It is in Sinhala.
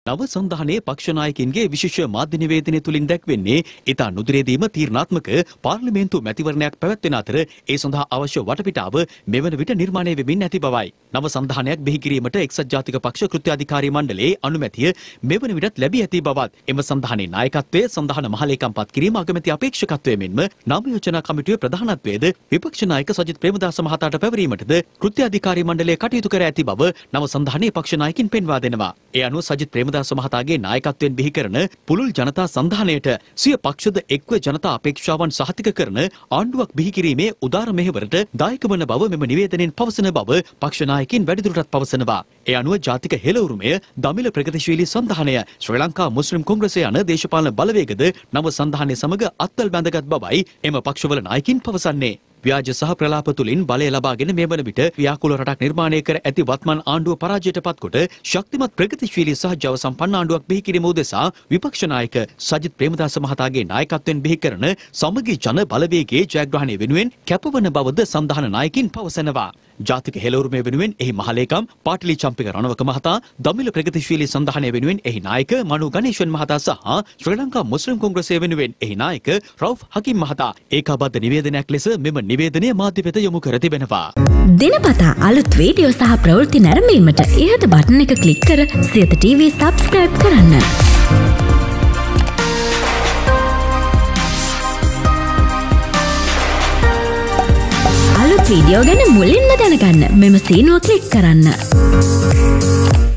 නව සංධානයේ පක්ෂ නායකින්ගේ විශේෂ මාධ්‍ය නිවේදනය තුලින් දැක්වෙන්නේ ඉතා නුදුරේදීම තීරණාත්මක පාර්ලිමේන්තු මැතිවරණයක් පැවැත්වෙන අතර ඒ සඳහා අවශ්‍ය වටපිටාව මෙවන විට නිර්මාණය වෙමින් නැති බවයි. නව සංධානයක් බිහි කිරීමට එක්සත් ජාතික පක්ෂ කෘත්‍යාධිකාරී මණ්ඩලයේ අනුමැතිය මෙවන විටත් ලැබී ඇති බවත් එම සංධානයේ නායකත්වය සංධාන මහලේකම් පත් කිරීම අගමැති අපේක්ෂකත්වය මෙන්ම නව යෝජනා කමිටුවේ ප්‍රධානත්වයේද විපක්ෂ නායක සජිත් ප්‍රේමදාස මහතාට පැවරීමටද කෘත්‍යාධිකාරී මණ්ඩලය කටයුතු කර ඇති බව නව සංධානයේ පක්ෂ නායකින් පෙන්වා දෙනවා. ඒ අනුව සජිත් ප්‍රේමදාස මහතාගේ නායකත්වයෙන් බිහි කරන පුළුල් ජනතා සංධානයට සිය පක්ෂද එක්ව ජනතා අපේක්ෂාවන් සහතික කරන ආණ්ඩුවක් බිහි කිරීමේ උදාර මෙහෙවරට දායක වන බව මෙම නිවේදනයෙන් පවසන බව පක්ෂ නායකින් වැඩිදුරටත් පවසනවා. ඒ අනුව ජාතික හෙළ දමිළ ප්‍රගතිශීලී සංධානය ශ්‍රී ලංකා මුස්ලිම් කොංග්‍රසය යන දේශපාලන බලවේගද නව සංධානය සමග අත්වැල් බැඳගත් බවයි එම පක්ෂවල නායකින් පවසන්නේ. ව්‍යාජ සහ ප්‍රලාප තුලින් බලය ලබාගෙන මේ වන විට ව්‍යාකූල රටක් නිර්මාණය කර ඇති වත්මන් ආණ්ඩුව පරාජයට පත්කොට ශක්තිමත් ප්‍රගතිශීලී සහ ජව සම්පන්න ආණ්ඩුවක් බිහි කිරීම උදෙසා විපක්ෂ නායක සජිත් ප්‍රේමදාස මහතාගේ නායකත්වයෙන් බිහි කරන සමගි ජන බලවේගයේ ජයග්‍රහණය වෙනුවෙන් කැපවන බවද සංධාන නායකින් පවසනවා. ජාතික හෙළවුරුමේ වෙනුවෙන් එහි මහලේකම් පාටලි චම්පික රණවක මහතා, දමිළ ප්‍රගතිශීලී සංධානය වෙනුවෙන් එහි නායක මනු ගණේෂන් මහතා සහ ශ්‍රී ලංකා මුස්ලිම් කොංග්‍රසය වෙනුවෙන් එහි නායක රවුෆ් හකීම් මහතා ඒකාබද්ධ නිවේදනයක් ලෙස මෙම නිවේදනය මාධ්‍ය වෙත යොමු කර තිබෙනවා. දිනපතා අලුත් වීඩියෝ සහ ප්‍රවෘත්ති නැරඹීමට ඉහත බටන් එක ක්ලික් කර සියත TV සබ්ස්ක්‍රයිබ් කරන්න. අලුත් වීඩියෝ ගැන මුලින්ම දැනගන්න මෙම සීනුව ක්ලික් කරන්න.